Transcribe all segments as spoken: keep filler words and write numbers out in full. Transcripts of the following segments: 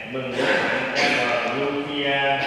mừng đức hạnh cha bà Lucia.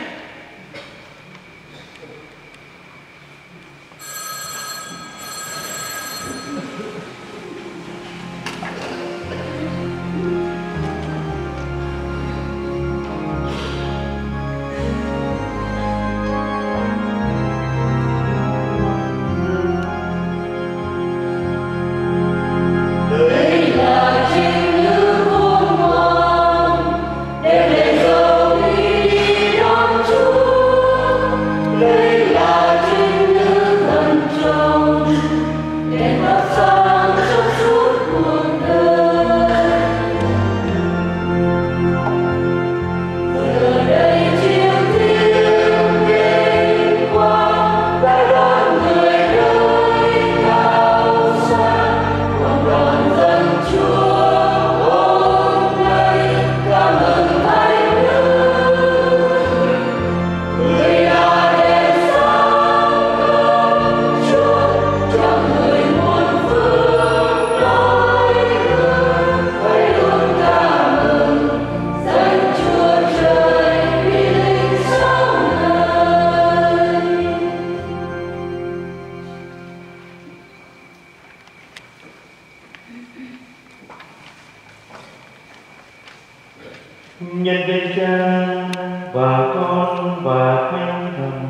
Nhân danh Cha và Con và Thánh Thần.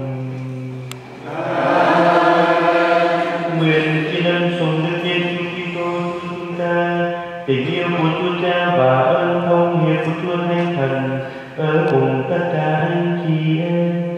Nguyện tri ân sùng Đức Giêsu Kitô chúng ta, tình yêu của Chúa Cha và ơn thông hiệp của Chúa Thánh Thần ở cùng tất cả anh chị em.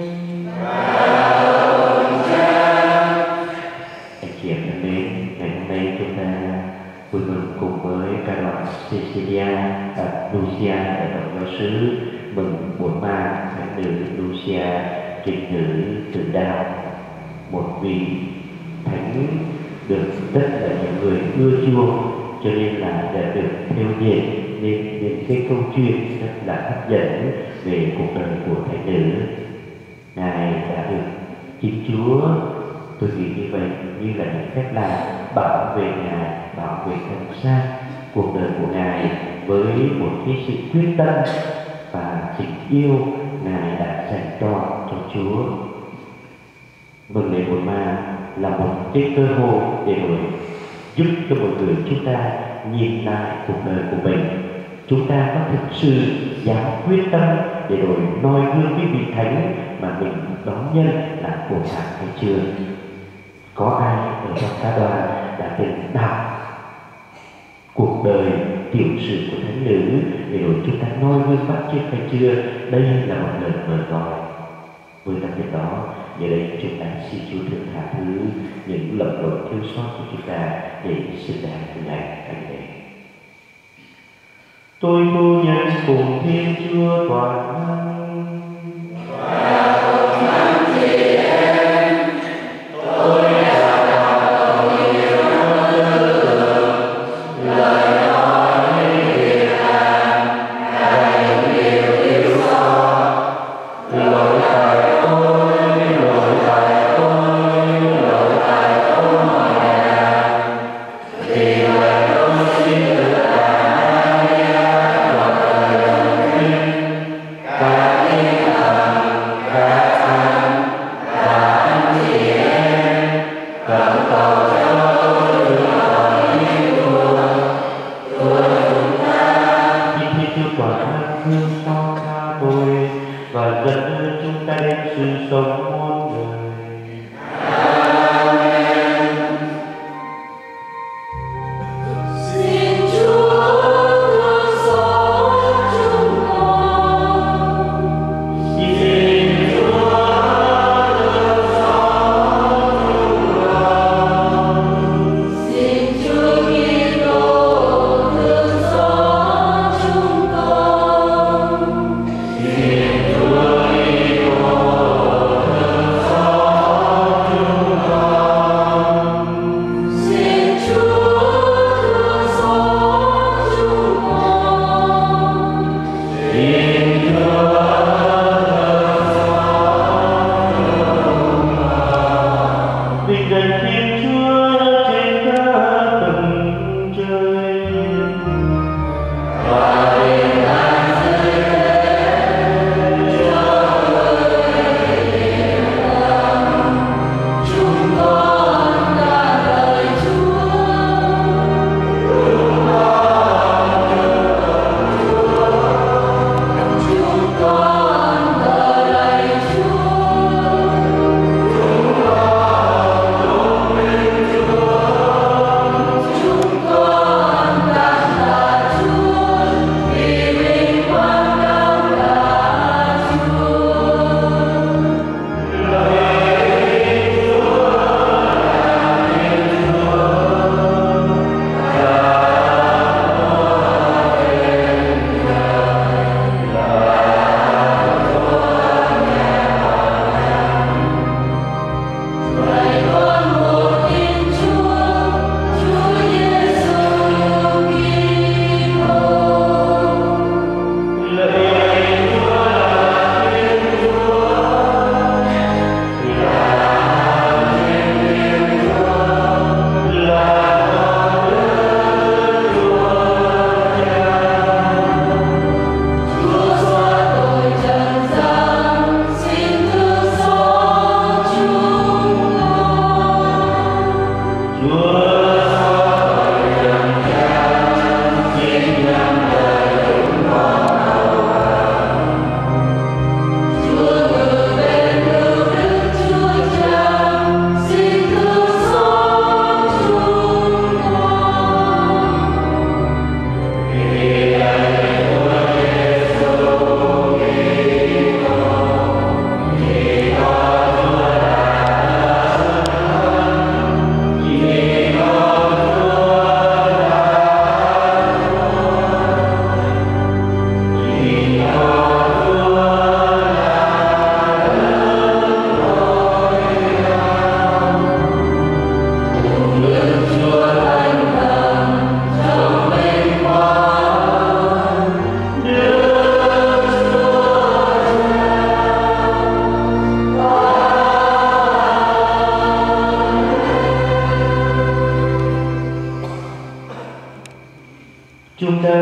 Anh chị em thân mến, ngày hôm nay chúng ta vui mừng cùng với ca đoàn Cecilia à, Lucia ở động giáo xứ mừng bốn ma thánh nữ Lucia trình nữ tử đạo, một vị thánh được rất là nhiều người ưa chuộng, cho nên là đã được theo dệt nên những cái câu chuyện rất là hấp dẫn về cuộc đời của thánh nữ. Ngài đã được Thiên Chúa, tôi nghĩ như vậy, như là những phép lạ bảo vệ Ngài, bảo vệ thân xác cuộc đời của Ngài với một cái sự quyết tâm và tình yêu Ngài đã dành cho cho Chúa. Mừng lễ bốn ma là một cái cơ hội để rồi giúp cho mọi người chúng ta nhìn lại cuộc đời của mình. Chúng ta có thực sự dám quyết tâm để rồi noi gương cái vị thánh mà mình đón nhân là của Ngài hay chưa? Có ai ở trong ca đoàn đã từng đọc cuộc đời tiểu sử của thánh nữ để rồi chúng ta noi gương bắt chước hay chưa? Đây là một lời mời gọi. Với đặc biệt đó, giờ đây chúng ta xin Chúa thương tha thứ những lầm lỗi thiếu sót của chúng ta để xứng đáng với Ngài anh đệ. Tôi tu nhân cùng Thiên Chúa toàn năng. Bye.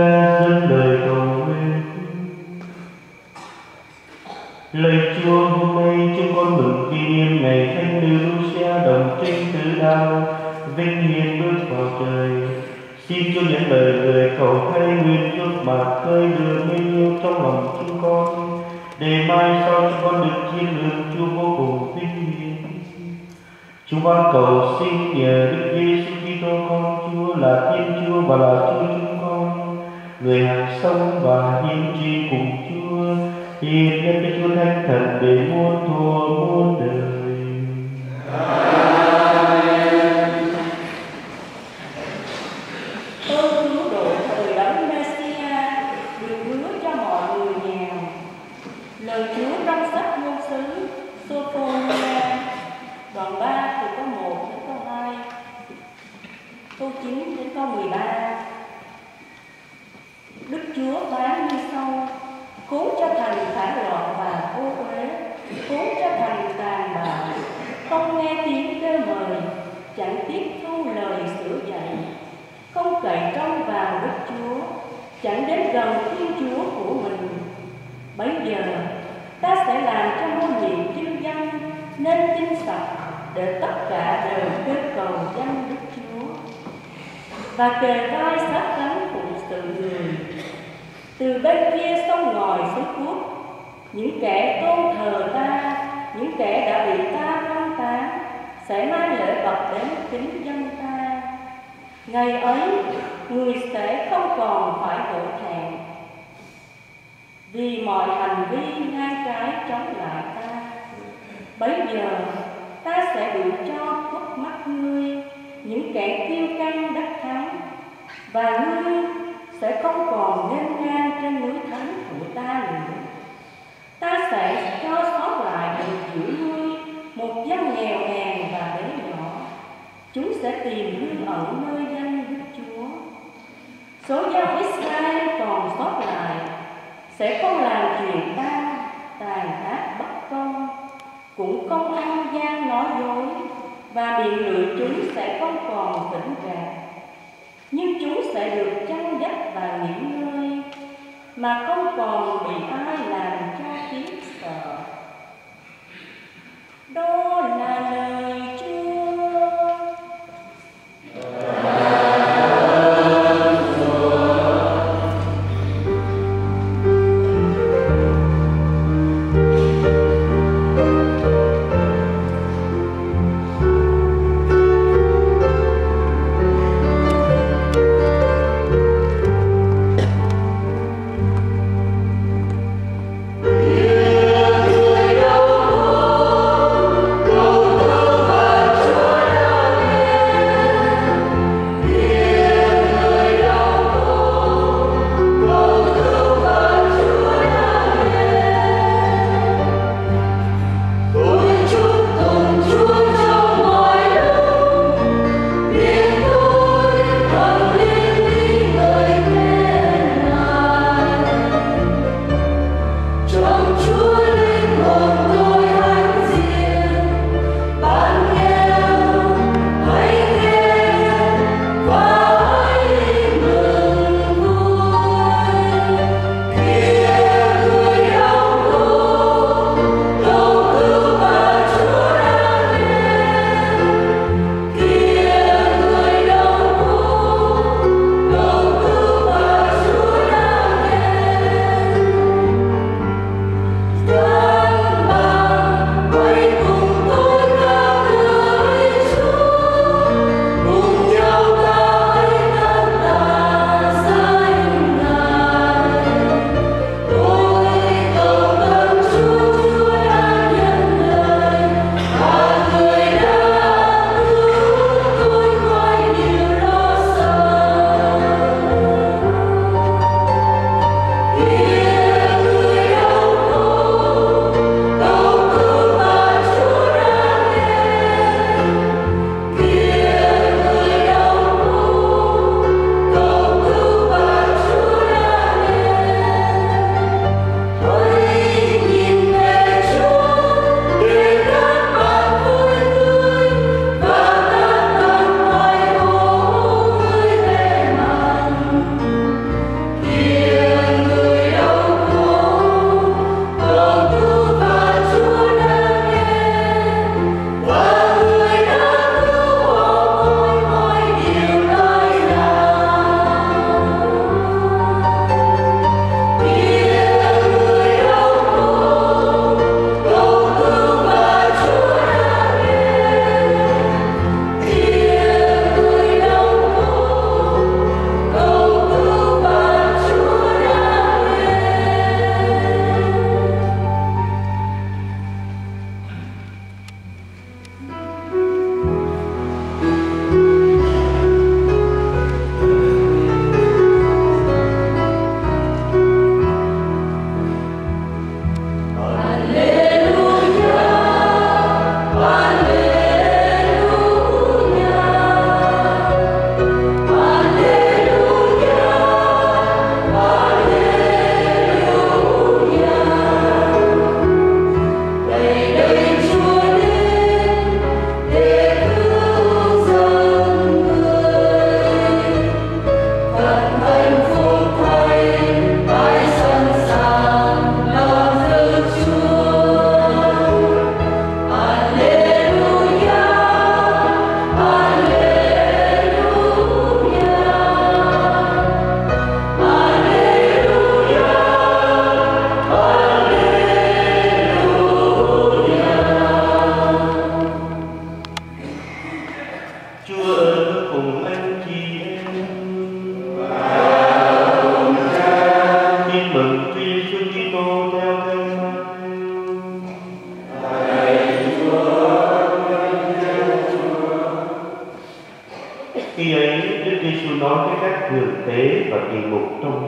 dâng lời cầu nguyện. Lạy Chúa, hôm nay chúng con mừng kỷ niệm ngày Thánh nữ Lucia đồng trinh tử đạo vinh hiển bước vào trời. Xin Chúa những lời người cầu thay nguyện giúp mà khơi lửa mến yêu trong lòng chúng con, để mai sau chúng con được chiêm ngưỡng Chúa vô cùng vinh hiển. Chúng con cầu xin nhờ Đức Giêsu Kitô con Chúa là Thiên Chúa và là Chúa chúng con, người hằng sống và hiến tri cùng Chúa, hiện nhân với Chúa Thánh Thần để muôn thuở muôn đời. Amen. Ơn cứu độ thời đấng Messia được hứa cho mọi người nghèo. Lời Chúa trong sách ngôn sứ Sophia đoạn ba từ câu một đến câu hai, câu chín đến câu mười ba. Đức Chúa phán như sau: khốn cho thành phản loạn và ô uế, khốn cho thành tàn bạo, không nghe tiếng kêu mời, chẳng tiếp thu lời sửa dạy, không cậy trông vào Đức Chúa, chẳng đến gần Thiên Chúa của mình. Bấy giờ ta sẽ làm cho môn nhiệm chư dân nên tinh sạch, để tất cả đều kết cầu danh Đức Chúa, và kề vai sát cánh phụng sự người. Từ bên kia sông ngòi xứ Quốc, những kẻ tôn thờ ta, những kẻ đã bị ta phân tán, sẽ mang lễ vật đến kính dân ta. Ngày ấy, người sẽ không còn phải hổ thẹn vì mọi hành vi ngang trái chống lại ta. Bấy giờ ta sẽ đuổi cho khuất mắt ngươi những kẻ kiêu căng đắc thắng, và ngươi sẽ không còn nghênh ngang trên núi thánh của ta nữa. Ta sẽ cho sót lại được giữa ngươi một dân nghèo hèn và bé nhỏ. Chúng sẽ tìm hương ẩn nơi danh Đức Chúa. Số dân Israel còn sót lại sẽ không làm chuyện tàn tàn ác bất công, cũng không ăn gian nói dối, và miệng lưỡi chúng sẽ không còn vĩnh gạt. Nhưng chúng sẽ được chăn dắt và nghỉ ngơi, mà không còn bị ai làm cho khiếp sợ. Đó là lời Chúa.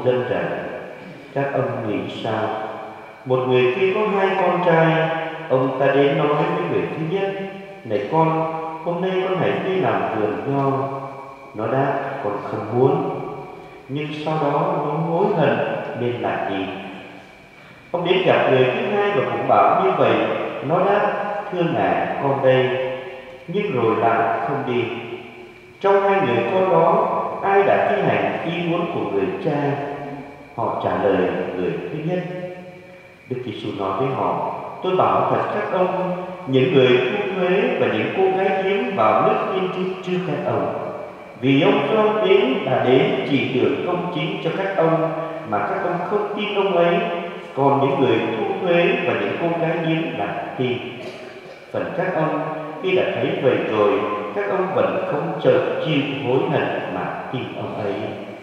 dân rằng: các ông nghĩ sao? Một người kia có hai con trai. Ông ta đến nói với người thứ nhất: này con, hôm nay con hãy đi làm vườn nho. Nó đáp: con không muốn. Nhưng sau đó nó hối hận nên lại đi. Ông đến gặp người thứ hai và cũng bảo như vậy. Nó đáp: thưa ngài, con đây. Nhưng rồi lại không đi. Trong hai người con đó, ai đã thi hành ý muốn của người cha? Họ trả lời người thứ nhất. Đức Giêsu nói với họ: tôi bảo thật các ông, những người thu thuế và những cô gái hiếm vào nước Thiên Chúa trước các ông. Vì ông Gioan đến đã đến chỉ đường công chính cho các ông, mà các ông không tin ông ấy. Còn những người thu thuế và những cô gái hiếm đã tin. Phần các ông, khi đã thấy vậy rồi, các ông vẫn không chợt chịu hối hận mà tin ông ấy.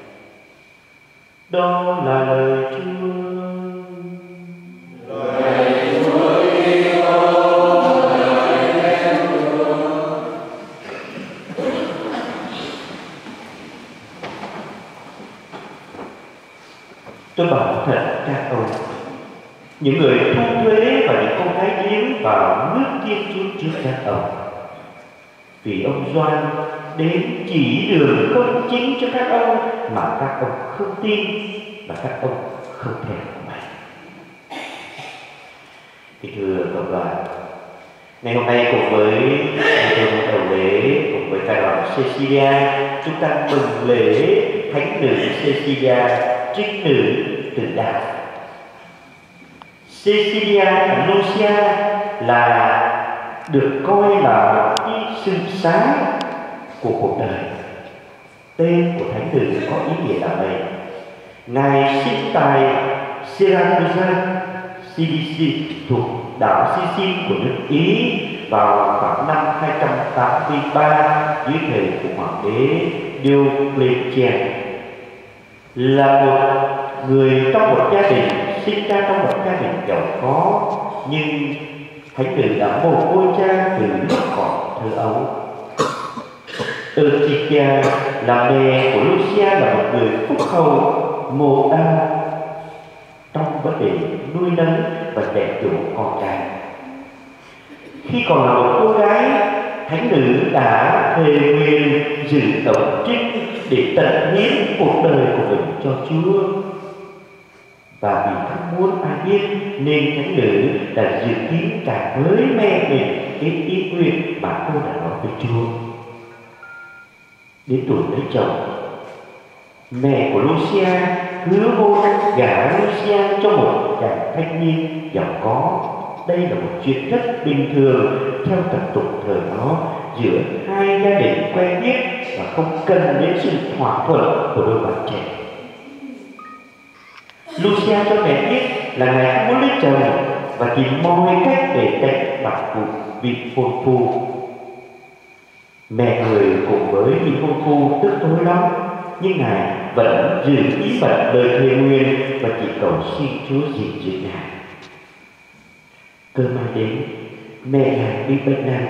Đó là lời Chúa. Lời Chúa Kitô, lời khen Chúa. Tôi bảo thật các ông, những người thu thuế và những con gái hiếm vào nước Thiên Chúa trước các ông. Vì ông Gioan đến chỉ đường công chính cho các ông, mà các ông không tin và các ông không theo ông ấy. Thì thưa cộng đoàn, ngày hôm nay cùng với ngày đầu lễ, cùng với ca đoàn Cecilia, chúng ta mừng lễ Thánh nữ Cecilia, trinh nữ từ đạo. Cecilia Lucia là được coi là một sự sáng của cuộc đời. Tên của thánh nữ có ý nghĩa là vậy. Ngài sinh tại Siracusa, Cilicia, thuộc đảo Sicily của nước Ý vào khoảng năm hai trăm tám mươi ba dưới thời của hoàng đế Diocletian. Là một người trong một gia đình, sinh ra trong một gia đình giàu có, nhưng thánh nữ đã mồ côi cha từ lúc còn thơ ấu. Eutychia là mẹ của Lucia, là một người phúc hậu mồ đa trong vấn đề nuôi nấng và dạy dỗ con cái. Khi còn là một cô gái, thánh nữ đã thề nguyện giữ tổng trinh để tận hiến cuộc đời của mình cho Chúa. Và vì không muốn ai biết nên thánh nữ đã dự kiến cả với mẹ mình cái ý nguyện mà cô đã nói với Chúa. Đến tuổi lấy chồng, mẹ của Lucia hứa hôn gả Lucia cho một chàng thanh niên giàu có. Đây là một chuyện rất bình thường theo tập tục thời đó giữa hai gia đình quen biết và không cần đến sự thỏa thuận của đôi bạn trẻ. Lucia cho mẹ biết là ngài không muốn lấy chồng và tìm mọi cách để tránh bắt buộc vị hôn phu. Mẹ người cùng với vị hôn phu tức tối lắm, nhưng ngài vẫn giữ bí mật lời thề nguyện và chỉ cầu xin Chúa gìn giữ ngài. Cơ may đến, mẹ ngài bị bệnh nặng,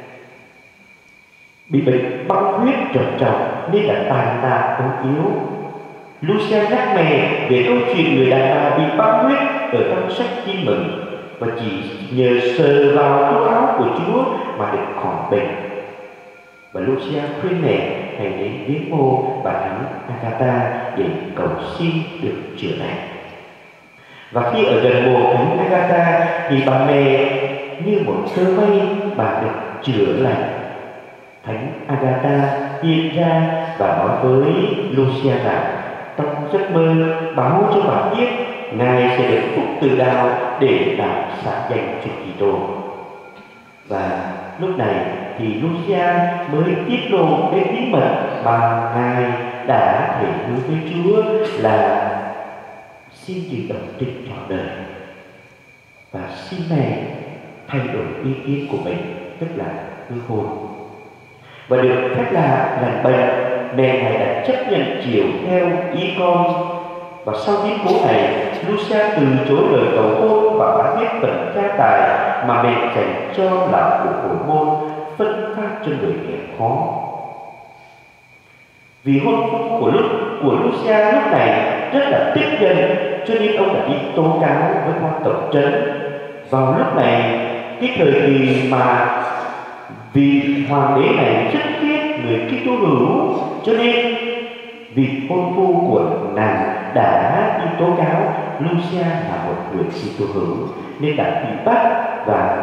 bị bệnh băng huyết trầm trọng nên đã tàn tạ ốm yếu. Lucia nhắc mẹ về câu chuyện người đàn bà bị băng huyết ở trong sách Tin Mừng và chỉ nhờ sờ vào túi áo của Chúa mà được khỏi bệnh. Và Lucia khuyên mẹ hãy đến viếng mộ bà thánh Agatha để cầu xin được chữa lành. Và khi ở gần mộ thánh Agatha thì bà mẹ như một tơ mây, bà được chữa lành. Thánh Agatha hiện ra và nói với Lucia rằng trong giấc mơ báo cho bà biết ngài sẽ được phúc từ đạo để làm sáng danh Chúa Kitô. Và lúc này thì Lucia mới tiết lộ cái bí mật mà ngài đã thể hứa với Chúa là xin giữ đồng trinh trọn đời và xin mẹ thay đổi ý kiến của mình, tức là hứa hôn. Và được phép là lành bệnh, mẹ ngài đã chấp nhận chiều theo ý con. Và sau biến cố này, Lucia từ chối lời cầu hôn và bán hết phần gia tài mà mẹ dành cho là của hồi môn, phân phát cho người nghèo khó. Vì hôn phu của lúc của Lucia lúc này rất là tức giận, cho nên ông đã đi tố cáo với quan tổng trấn. Vào lúc này, cái thời kỳ mà vị hoàng đế này rất ghét người Kitô hữu, cho nên vị hôn phu của nàng đã đi tố cáo Lucia là một người Kitô hữu, nên đã bị bắt và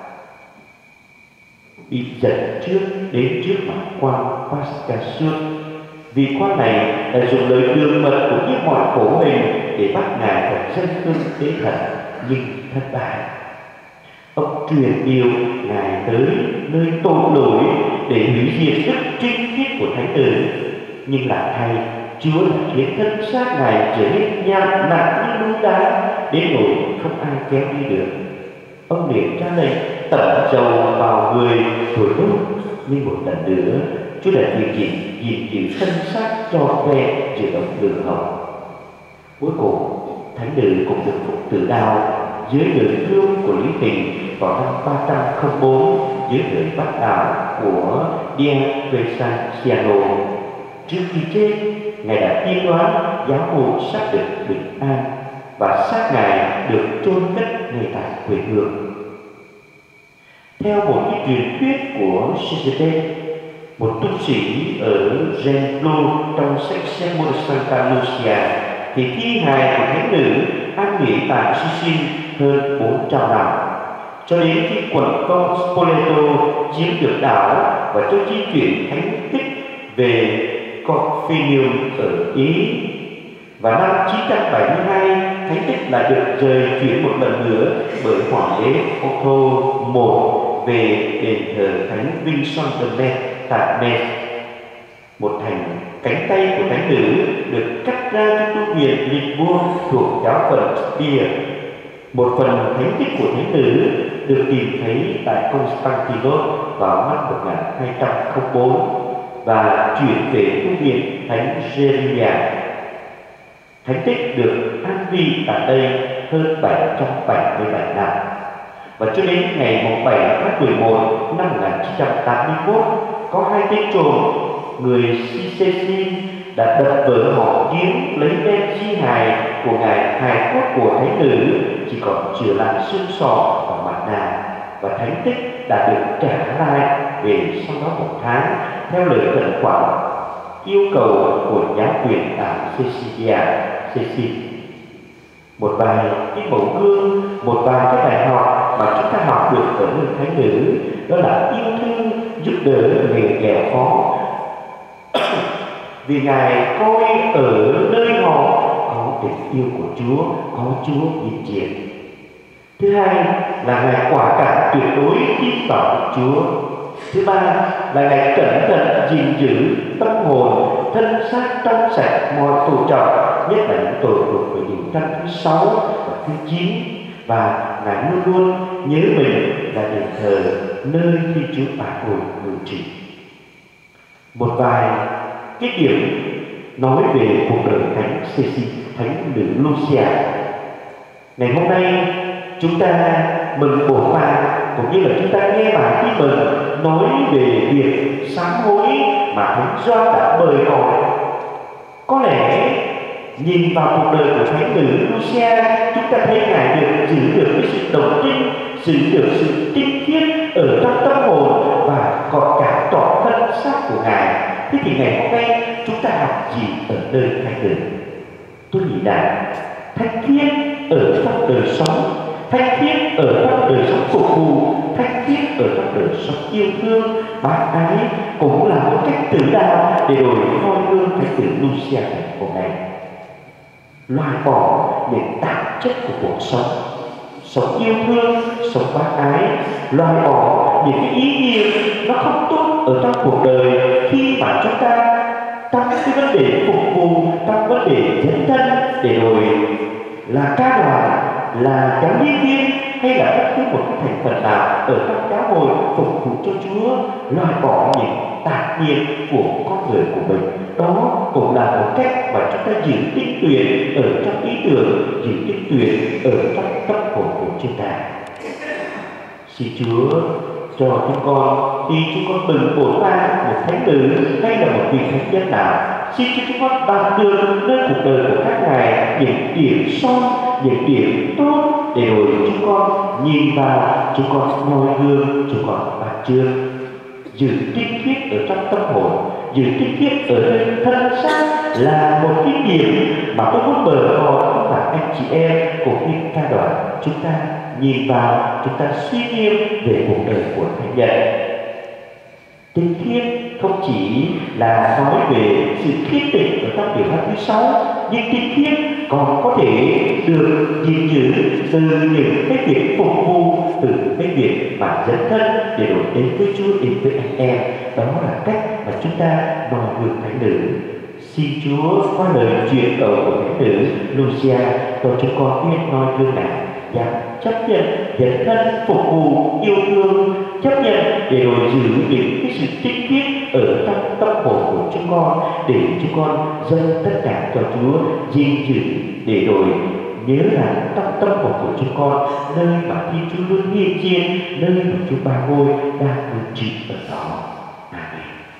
bị dẫn trước đến trước mặt quan Pascasut. Vị quan này đã dùng lời đường mật cũng như mọi khổ hình để bắt ngài phải dâng hương tế thần, nhưng thất bại. Ông truyền điều ngài tới nơi tội lỗi để hủy diệt đức trinh khiết của thánh tử, nhưng lại thay Chúa đã khiến thân xác ngài trở nên nhạt nặng như núi đá, đến nỗi không ai kéo đi được. Ông liền ra lệnh tẩm dầu vào người rồi đốt, nhưng một lần nữa Chúa đã điều chỉnh gìn giữ thân xác trọn vẹn giữa đống lửa hồng. Cuối cùng thánh nữ cũng được phục tử đạo dưới lời thương của Lý Tình vào năm ba trăm lẻ bốn dưới lời bắt đạo của Diocletiano. Trước khi chết, ngài đã tiên đoán giáo hội sắp được bình an và xác ngài được chôn cất ngay tại quê hương. Theo một cái truyền thuyết của Sigisbert, một tu sĩ ở Gembloux trong sách Sermon de Santa Lucia, thì thi hài của thánh nữ an nghỉ tại Sicily hơn bốn trăm năm, cho đến khi quận công Spoleto chiếm được đảo và cho di chuyển thánh tích về Corfinium ở Ý. Và năm chín trăm bảy mươi hai, thánh tích lại được rời chuyển một lần nữa bởi hoàng đế Otto một về đền thờ thánh Vincent de Metz tại Metz, một thành cánh tay của thánh nữ được cắt ra cho tu viện Lichtenburg thuộc giáo phận Speyer. Một phần thánh tích của thánh nữ được tìm thấy tại Constantinople vào năm một nghìn hai trăm lẻ bốn và chuyển về tu viện thánh Geria. Thánh tích được an vị tại đây hơn bảy trăm bảy mươi bảy năm, và cho đến ngày bảy tháng mười một năm một nghìn chín trăm tám mươi mốt, có hai tên trộm người Cistercian đã đập vỡ mỏ kiếm lấy đem di hài của ngài hài cốt của thánh nữ chỉ còn chừa lại xương sọ và mặt nạ, và thánh tích đã được trả lại về sau đó một tháng theo lời khẩn khoản yêu cầu của giáo quyền tại Cecilia, Cecil. Một vài cái mẫu gương, một vài cái bài học mà chúng ta học được ở nơi thánh nữ, đó là yêu thương, giúp đỡ người nghèo khó. Vì ngài coi ở nơi họ có tình yêu của Chúa, có Chúa hiện diện. Thứ hai là ngài quả cảm tuyệt đối tin vào Chúa. Thứ ba là ngài cẩn thận gìn giữ tâm hồn, thân xác trong sạch mọi tội trọng, nhất là những tội thuộc về điều răn thứ sáu và thứ chín, và ngài luôn luôn nhớ mình là đền thờ nơi Thiên Chúa Bà Hồi ngự trị. Một vài cái điểm nói về cuộc đời thánh Cecil, thánh nữ Lucia. Ngày hôm nay chúng ta mừng bổn vàng, cũng như là chúng ta nghe bài tin mừng nói về việc sám hối mà thánh Gioan đã mời gọi. Có lẽ nhìn vào cuộc đời của thánh nữ Lucia, chúng ta thấy ngài được giữ được cái sự đồng trinh, giữ được sự tinh khiết ở trong tâm hồn và còn cả tỏ thân xác của ngài. Thế thì ngày hôm nay chúng ta học gì ở nơi thánh nữ? Tôi nghĩ là thánh khiết ở trong đời sống, thánh khiết ở trong đời sống phục vụ, thánh khiết ở trong đời sống yêu thương, bác ái cũng là một cách tự đạo để đổi noi gương thánh nữ Lucia hôm nay. Loại bỏ những tạp chất của cuộc sống, sống yêu thương, sống bác ái, loại bỏ những cái ý niệm nó không tốt ở trong cuộc đời khi mà chúng ta trong cái vấn đề phục vụ, trong vấn đề dấn thân để rồi là ca đoàn, là giáo lý viên hay là bất cứ một cái thành phần nào ở trong giáo hội phục vụ cho Chúa, loại bỏ những tạp niệm của con người của mình. Đó cũng là một cách mà chúng ta giữ tinh tuyển ở trong ý tưởng, giữ tinh tuyển ở trong tâm hồn của chúng ta. Xin Chúa cho chúng con, khi chúng con mừng bổn vang một thánh nữ hay là một vị thánh nhân nào, xin cho chúng con đạt được nơi cuộc đời của các ngài những điểm son, những điểm tốt, để rồi chúng con nhìn vào, chúng con noi gương, chúng con bắt chước, giữ tinh khiết ở trong tâm hồn, giữ tinh khiết ở nơi thân xác là một cái điểm mà tôi muốn bờ họ và anh chị em của những ca đoàn chúng ta nhìn vào, chúng ta suy nghiêm về cuộc đời của thánh nhân. Tinh khiết không chỉ là nói về sự khiết tịnh ở trong điều hai thứ sáu, nhưng tinh khiết còn có thể được gìn giữ từ những cái việc phục vụ, từ cái việc mà dấn thân để rồi đến với Chúa, đến với anh em. Đó là cách mà chúng ta noi gương thánh nữ. Xin Chúa qua lời truyền cầu của thánh nữ Lucia cho chúng con biết noi gương này, dám chấp nhận dấn thân phục vụ yêu thương, chấp nhận để rồi giữ những cái sự tinh khiết ở trong tâm hồn của chúng con, để chúng con dâng tất cả cho Chúa, gìn giữ để rồi nhớ rằng trong tâm hồn của chúng con, nơi mà Thiên Chúa luôn hiện diện, nơi mà Chúa Ba Ngôi đang ngự trị ở đó. Amen.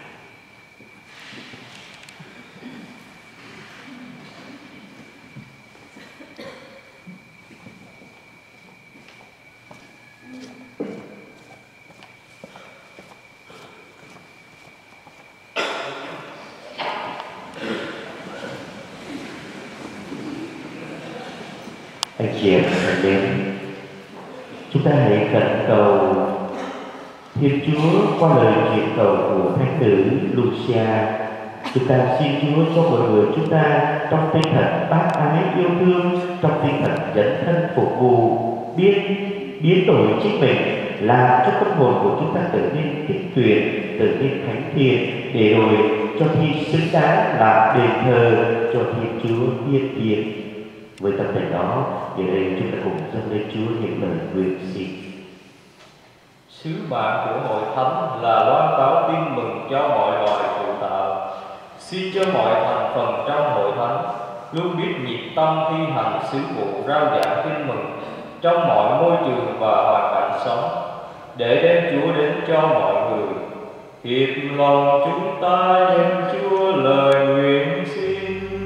Anh chị em thân mến, chúng ta hãy khẩn cầu Thiên Chúa qua lời truyền cầu của thánh nữ Lucia. Chúng ta xin Chúa cho mọi người chúng ta trong tinh thần bác ái yêu thương, trong tinh thần dấn thân phục vụ, biết biến đổi chính mình, làm cho tâm hồn của chúng ta trở nên tinh tuyền, trở nên thánh thiện, để rồi cho thi xứng đáng làm đền thờ cho Thiên Chúa hiên thiện. Với tâm tình đó, giờ đây chúng ta cùng dâng lên Chúa những lời nguyện xin. Sứ mạng của hội thánh là loan báo tin mừng cho mọi loài phụ tạo. Xin cho mọi thành phần trong hội thánh luôn biết nhiệt tâm thi hành sứ vụ rao giảng tin mừng trong mọi môi trường và hoàn cảnh sống, để đem Chúa đến cho mọi người. Hiệp lòng chúng ta dâng Chúa lời nguyện xin.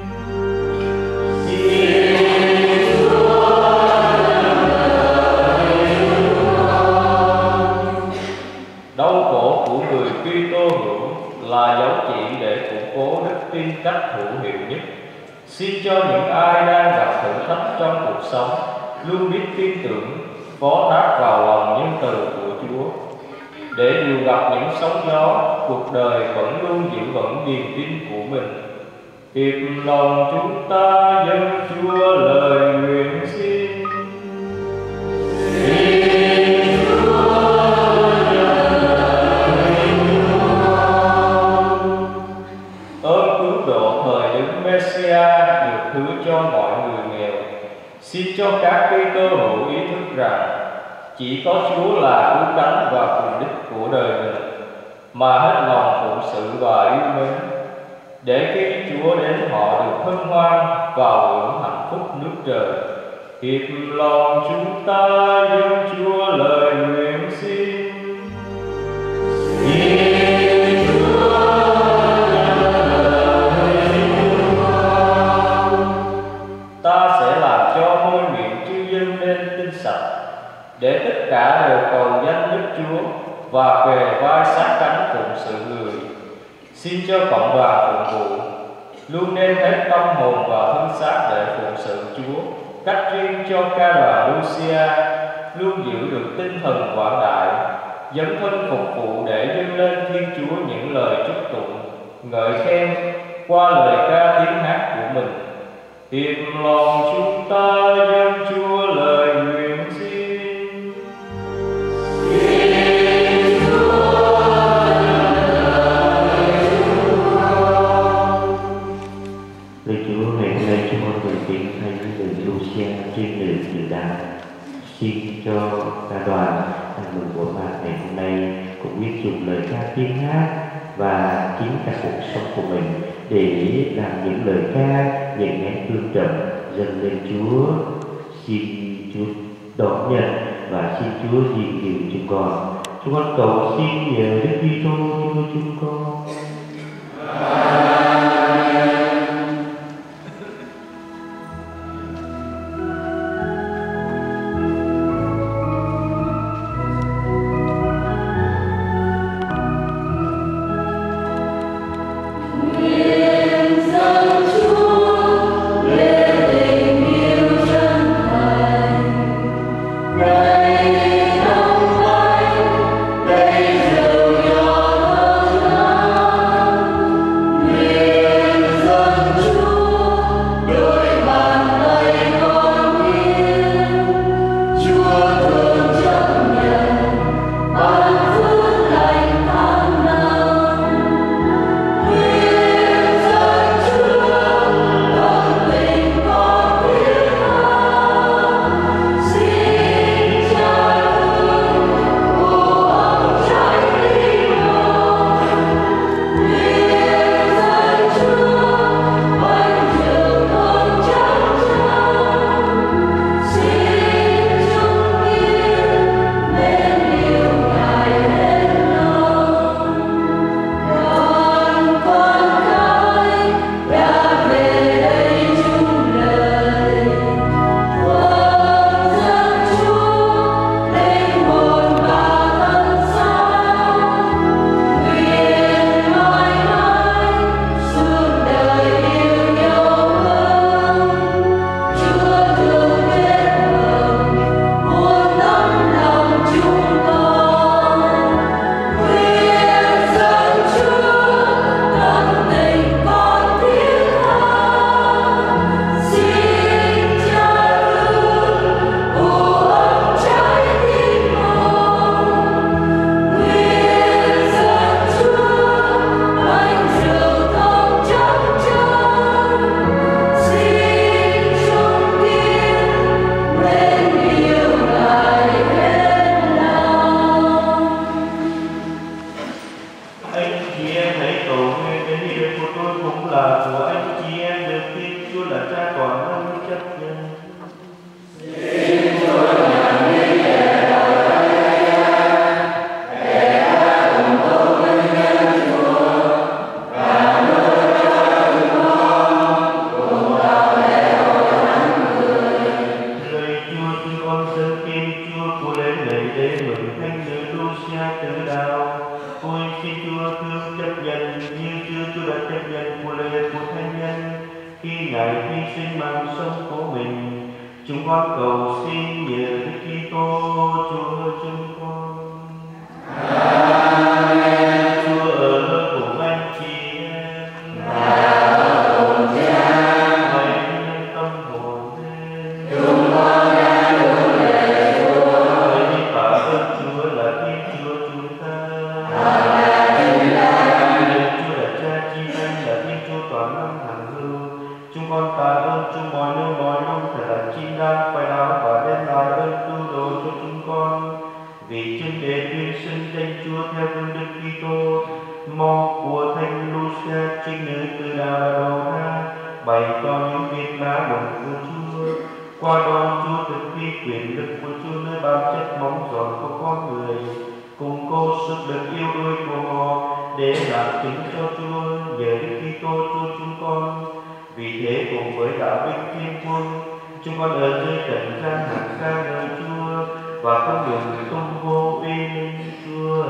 Đau khổ của người Kitô hữu là dấu chỉ để củng cố đức tin cách hữu hiệu nhất. Xin cho những ai đang gặp thử thách trong cuộc sống luôn biết tin tưởng, phó thác vào lòng nhân từ của Chúa, để dù gặp những sóng gió, cuộc đời vẫn luôn giữ vững niềm tin của mình. Hiệp lòng chúng ta dâng Chúa lời nguyện xin. Được hứa cho mọi người nghèo. Xin cho các Kitô hữu ý thức rằng chỉ có Chúa là cứu cánh và cùng đích của đời mình, mà hết lòng phụng sự và yêu mến, để khi Chúa đến họ được hân hoan vào hưởng hạnh phúc nước trời. Hiệp lòng chúng ta dâng Chúa lời nguyện xin. Ta sẽ làm cho môi miệng chư dân nên tinh sạch, để tất cả đều cầu danh Đức Chúa và kề vai sát cánh phụng sự người. Xin cho cộng đoàn phụng vụ luôn đem hết tâm hồn và thân xác để phụng sự Chúa, cách riêng cho ca đoàn Lucia luôn giữ được tinh thần quảng đại, dấn thân phục vụ để dâng lên Thiên Chúa những lời chúc tụng, ngợi khen qua lời ca tiếng hát của mình. Hiệp lòng chúng ta dâng Chúa lời nguyện xin. Lạy Chúa, ngày hôm nay chúng con nguyện kính thánh nữ Lucia trên nữ tử đạo, xin cho ca đoàn ăn mừng của bạn ngày hôm nay cũng biết dùng lời ca tiếng hát và chính cả cuộc sống của mình để làm những lời ca, những nén hương trầm dâng lên Chúa. Xin Chúa đón nhận và xin Chúa gìn giữ chúng con. Chúng con cầu xin nhờ Đức Kitô Chúa chúng con. Amen. Chúng con cầu xin nhờ Đức Kitô Chúa chúng con. Amen. Chúa ở cùng anh chị em và cùng Cha. Hãy nâng tâm hồn lên. Chúng con đã hướng về Chúa. Hãy đi tạ ơn Chúa là Thiên Chúa chúng ta. Amen. Chúa là Cha chi anh là Thiên Chúa toàn năng hằng hữu. Chúng con tạ ơn Chúa mọi nơi mọi lúc thật là chi đang phải đạo và đem lại ơn cứu độ cho chúng con. Vì chân đế tuyên xưng danh Chúa theo gương Đức Kitô, mong của Thánh Lucia trinh nữ từ đà đầu ra bày tỏ những việc lạ lùng của Chúa. Qua đó Chúa thực thi quyền lực của Chúa nơi bản chất móng giòn của con người, cùng cô sức lực yêu đuối của họ để làm chứng cho Chúa nhờ Đức Kitô Chúa chúng con. Vì thế cùng với đạo binh thiên quân, chúng con ở dưới trần gian hàng ca ngợi Chúa và không ngừng tung hô uy linh Chúa.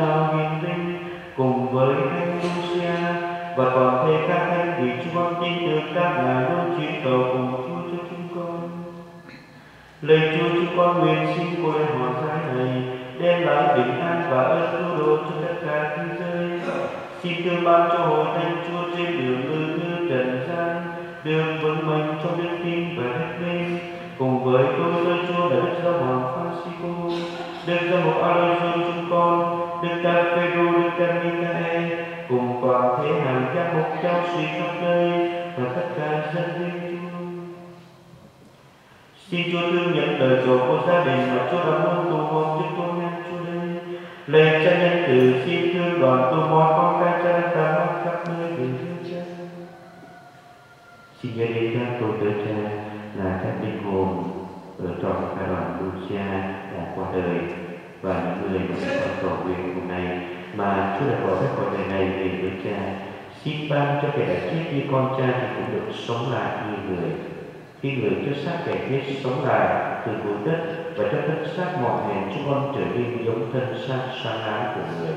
cùng với Thánh Lucia và toàn thể các thánh vì chúng con tin các ngài luôn chuyến cầu cùng Chúa cho chúng con. Lạy Chúa, chúng con nguyện xin cô lễ hòa giải này đem lại bình an và ơn cứu độ cho tất cả thế giới. Xin thương ban cho hội thánh Chúa trên đường lư hư trần gian, được vững mạnh trong đức tin và đức mến, cùng với tôi với Chúa đã đức giáo hoàng Francisco, đức giáo mục Aloysio chúng con, đức cha Phêrô, đức cha Michael, cùng toàn thể hàng giám mục giáo sĩ khắp nơi và tất cả dân linh Chúa. Xin Chúa thương nhận lời cầu của gia đình mà Chúa đã muốn tụ họp cho tôn nhân Chúa đây. Lạy cha nhân từ, xin thương đoàn tụ mọi con cái cha đã mang khắp nơi về thương cha. Xin nhớ đến các tôi tới cha là các linh hồn ở trong ca đoàn Lucia đã qua đời và những người mà sẽ còn cầu nguyện hôm nay mà Chúa đã bỏ các con đời này về với cha. Xin ban cho kẻ đã chết như con cha thì cũng được sống lại như người. Khi người cho xác kẻ chết sống lại từ bụi đất và cho thân xác mòn hèn chúng con trở nên giống thân xác sáng láng của người.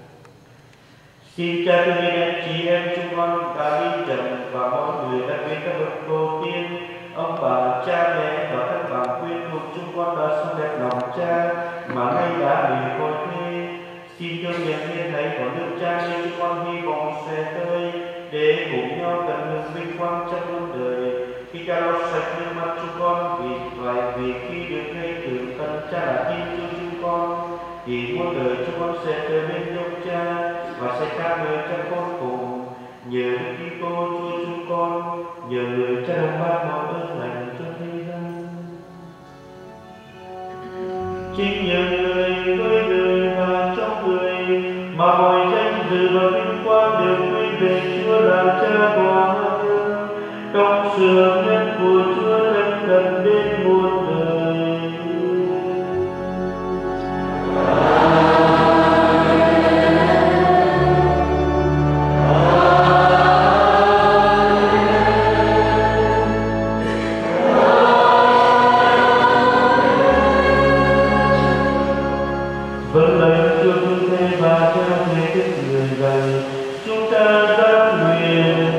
Xin cha thương yêu anh chị em chúng con đã đi trần và mọi người đã quên các bậc tổ tiên, ông bà, cha mẹ và các bạn quyến thuộc chúng con đã sống đẹp lòng cha mà nay đã bị coi thế. Xin thương nhận thiên thấy của nước cha như chúng con hy vọng sẽ tới để cùng nhau tận hưởng vinh quang trong muôn đời. Khi cha lau sạch nước mắt chúng con vì vậy vì khi được thấy tưởng tân cha đã tin cho chúng con thì muôn đời chúng con sẽ trở nên giống cha và sẽ ca ngợi trong con cùng. Nhờ Đức Kitô Chúa chúng con, nhờ người cha đồng ban mọi ơn lành cho thế gian. Chính nhờ người với người và trong người mà mọi danh dự và vinh quang đều quy về Chúa là Cha của hai nước. Trong sự hợp nhất của Chúa lần gần đến muôn đời. Vâng lời Chúa thương thế và cho thế đức người rằng chúng ta đã nguyện.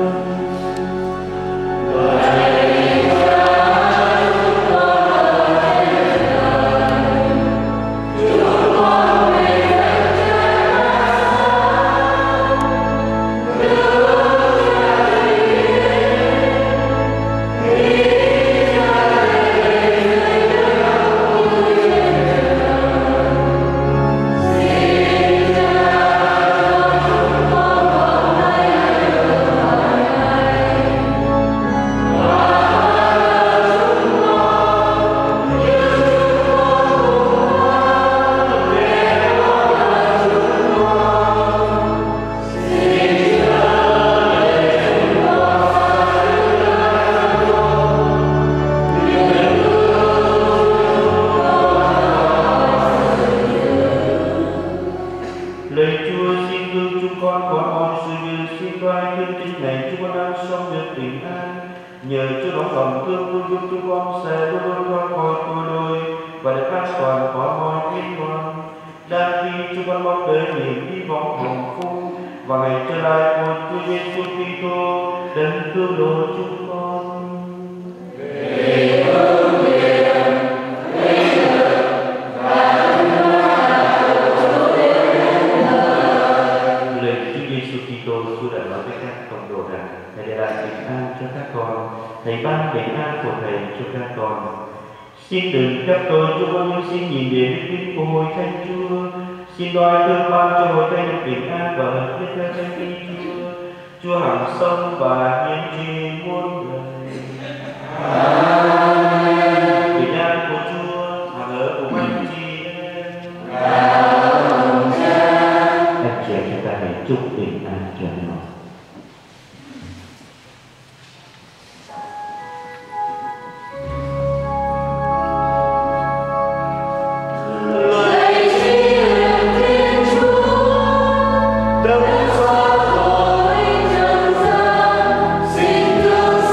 Lời Chúa xin thương chúng con qua mọi sự việc xin đoái thương chính này chúng con đang sống được bình an. Nhờ Chúa đóng lòng thương vui giúp chúng con sẽ luôn luôn qua khỏi tội lỗi và được an toàn khỏi mọi biến loạn. Đang khi chúng con mong đợi niềm hy vọng hồng phúc và ngày trở lại của Chúa Giêsu Kitô đấng cứu độ chúng con. Chúa đã nói với các tông đồ rằng Thầy để lại bình an cho các con, Thầy ban bình an của Thầy cho các con. Xin đừng chấp tôi chúng con nhưng xin nhìn đến đức tin của hội thánh Chúa. Xin đoái thương ban cho hội thánh được bình an và hợp nhất theo thánh ý Chúa. Chúa hằng sống và hiến trì muôn đời. Amen. Bình an của Chúa hằng ở cùng anh chị em. Anh chị em chúng ta hãy chúc bình an cho nhau. Đấng xóa tội trần gian, xin thương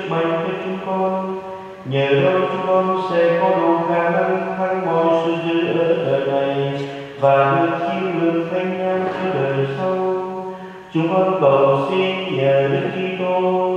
mạnh cho chúng con. Nhờ đó chúng con sẽ có đủ khả năng thắng mọi sự dữ ở đời này và được chiêm ngưỡng thánh nhang cho đời sau. Chúng con cầu xin nhờ Đức Kitô